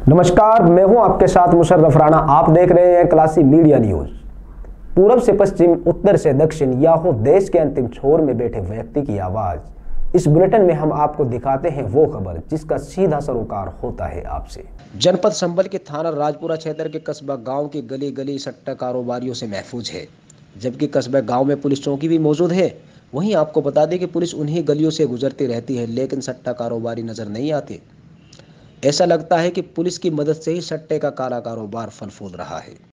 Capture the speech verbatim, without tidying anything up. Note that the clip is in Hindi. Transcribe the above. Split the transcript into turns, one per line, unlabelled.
नमस्कार, मैं हूं आपके साथ मुशर्रफ राणा। आप देख रहे हैं क्लासी मीडिया न्यूज। पूरब से पश्चिम, उत्तर से दक्षिण, या हो देश के अंतिम छोर में बैठे व्यक्ति की आवाज। इस बुलेटिन में हम आपको दिखाते हैं वो खबर जिसका सीधा सरोकार होता है आपसे। जनपद संभल के थाना राजपुरा क्षेत्र के कस्बा गांव की गली गली सट्टा कारोबारियों से महफूज है, जबकि कस्बा गांव में पुलिस चौकी भी मौजूद है। वहीं आपको बता दें कि पुलिस उन्हीं गलियों से गुजरती रहती है, लेकिन सट्टा कारोबारी नजर नहीं आते। ऐसा लगता है कि पुलिस की मदद से ही सट्टे का काला कारोबार फल फूल रहा है।